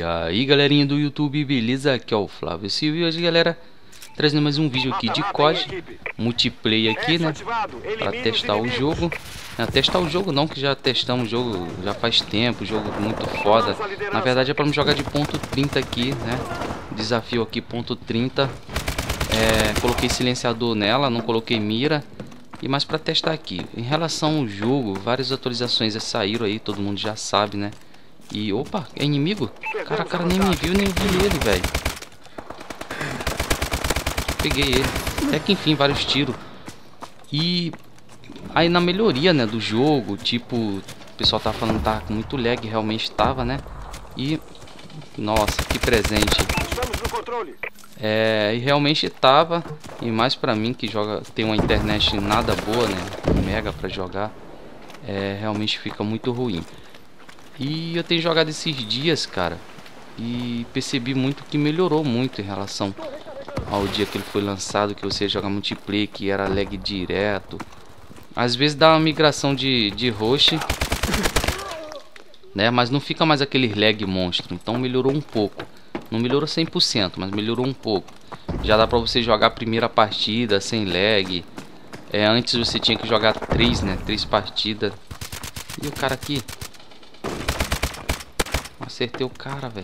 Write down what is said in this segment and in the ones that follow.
E aí galerinha do YouTube, beleza? Aqui é o Flávio Silva e hoje galera, trazendo mais um vídeo aqui de COD multiplayer aqui, né? Pra testar o jogo. Não, testar o jogo não, que já testamos o jogo já faz tempo, jogo muito foda. Na verdade é pra me jogar de ponto 30 aqui, né? Desafio aqui ponto 30. Coloquei silenciador nela, não coloquei mira. E mais pra testar aqui. Em relação ao jogo, várias atualizações saíram aí, todo mundo já sabe, né? E opa, é inimigo? Cara nem me viu, nem vi ele, velho. Peguei ele. Até que enfim, vários tiros. E aí na melhoria, né, do jogo, tipo, o pessoal tá falando que tá com muito lag, realmente tava, né? E nossa, que presente. Estamos no controle. E realmente tava. E mais pra mim que tem uma internet nada boa, né? Mega pra jogar. Realmente fica muito ruim. E eu tenho jogado esses dias, cara, e percebi muito que melhorou muito em relação ao dia que ele foi lançado, que você joga multiplayer, que era lag direto. Às vezes dá uma migração de host, né, mas não fica mais aquele lag monstro. Então melhorou um pouco. Não melhorou 100%, mas melhorou um pouco. Já dá pra você jogar a primeira partida sem lag. Antes você tinha que jogar 3, né, 3 partidas. E o cara aqui... Acertei o cara, velho.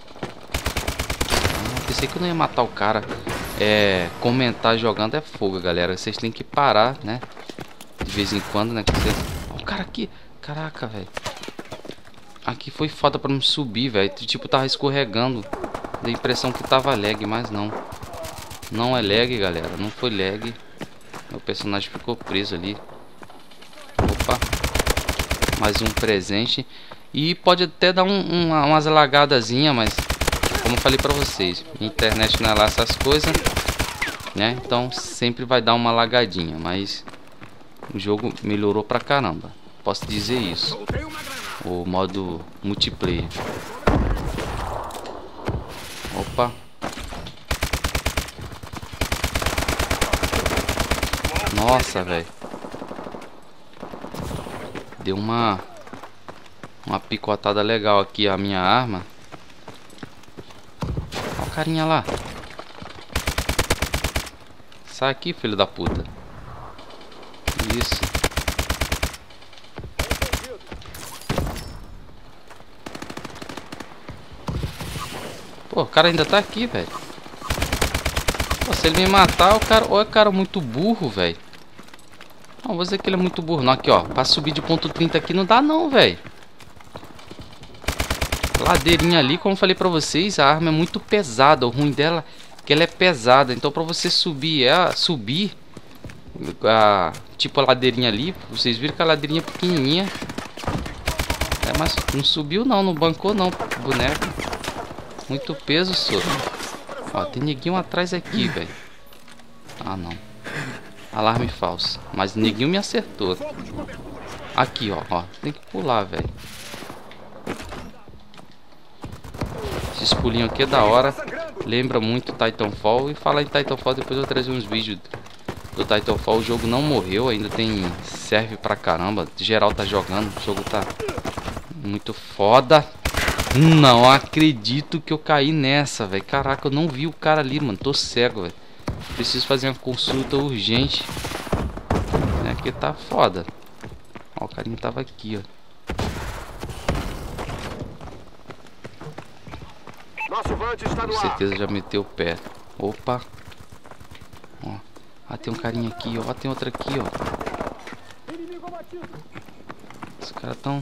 Pensei que eu não ia matar o cara. Comentar jogando é fogo, galera. Vocês têm que parar, né? De vez em quando, né? Olha o cara aqui. Caraca, velho. Aqui foi foda pra me subir, velho. Tipo, tava escorregando. Dei a impressão que tava lag, mas não. Não é lag, galera. Não foi lag. Meu personagem ficou preso ali. Opa. Mais um presente. E pode até dar umas lagadazinhas, mas como eu falei pra vocês, a internet não é lá essas coisas, né? Então sempre vai dar uma lagadinha, mas o jogo melhorou pra caramba. Posso dizer isso. O modo multiplayer. Opa. Nossa, velho. Deu uma picotada legal aqui a minha arma. Olha o carinha lá. Sai aqui, filho da puta. Isso. Pô, o cara ainda tá aqui, velho. Se ele me matar, o cara... Ou é cara muito burro, velho. Não, vou dizer que ele é muito burro. Não, aqui, ó. Pra subir de ponto 30 aqui não dá não, velho. Ladeirinha ali, como eu falei pra vocês, a arma é muito pesada. O ruim dela é que ela é pesada. Então pra você subir, tipo a ladeirinha ali, vocês viram que a ladeirinha é pequenininha. Mas não subiu não, não bancou não, boneco. Muito peso, senhor. Ó, tem neguinho atrás aqui, velho. Ah, não. Alarme falso. Mas neguinho me acertou. Aqui, ó. Tem que pular, velho. Esses pulinhos aqui é da hora. Lembra muito Titanfall. E falar em Titanfall, depois eu vou trazer uns vídeos do Titanfall. O jogo não morreu, ainda tem... Serve pra caramba. Geral tá jogando. O jogo tá muito foda. Não acredito que eu caí nessa, velho. Caraca, eu não vi o cara ali, mano. Tô cego, velho. Preciso fazer uma consulta urgente. Porque tá foda. Ó, o carinha tava aqui, ó. Com certeza já meteu o pé. Opa. Ó. Ah, tem um carinha aqui, ó. Tem outro aqui, ó. Os caras tão...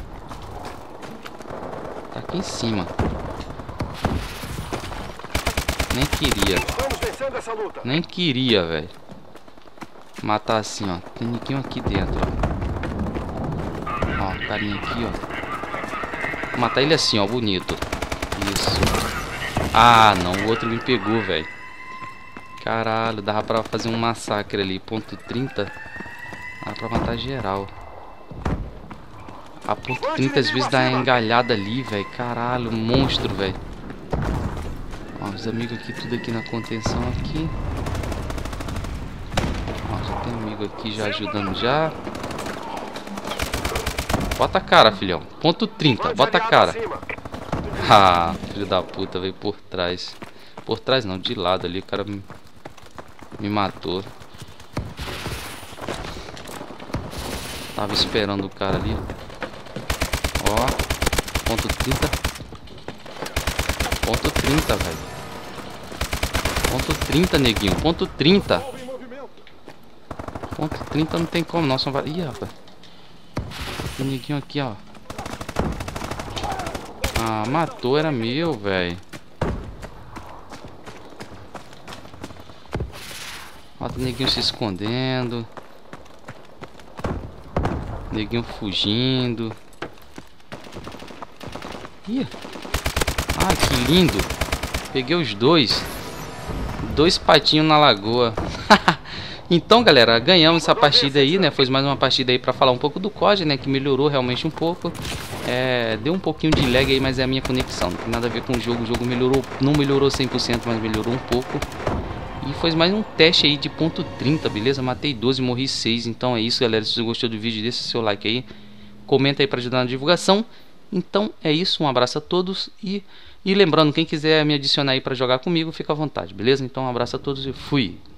Tá aqui em cima. Nem queria. Nem queria, velho. Matar assim, ó. Tem ninguém aqui dentro, ó. Ó, carinha aqui, ó. Vou matar ele assim, ó. Bonito. Isso. Ah, não. O outro me pegou, velho. Caralho, dava pra fazer um massacre ali. Ponto 30. Dava pra matar geral. A ponto 30 às vezes dá uma engalhada ali, velho. Caralho, monstro, velho. Ó, os amigos aqui, tudo aqui na contenção aqui. Ó, já tem amigo aqui já ajudando já. Bota a cara, filhão. Ponto 30, bota a cara. Ah, filho da puta, veio por trás. Por trás não, de lado ali, o cara me matou. Tava esperando o cara ali. Ó, ponto 30. Ponto 30, velho. Ponto 30, neguinho. Ponto 30. Ponto 30 não tem como, não. Só vai... Ih, rapaz. Tem neguinho aqui, ó. Ah, matou, era meu, velho. Ó, tem neguinho se escondendo. Neguinho fugindo. Ih. Ah, que lindo. Peguei os dois. Dois patinhos na lagoa. Então, galera, ganhamos essa partida aí, né? Foi mais uma partida aí pra falar um pouco do COD, né? Que melhorou realmente um pouco. Deu um pouquinho de lag aí, mas é a minha conexão. Não tem nada a ver com o jogo. O jogo melhorou, não melhorou 100%, mas melhorou um pouco. E foi mais um teste aí de ponto 30, beleza? Matei 12 e morri 6. Então é isso, galera. Se você gostou do vídeo, deixa seu like aí. Comenta aí pra ajudar na divulgação. Então é isso, um abraço a todos. E lembrando, quem quiser me adicionar aí pra jogar comigo, fica à vontade, beleza? Então um abraço a todos e fui!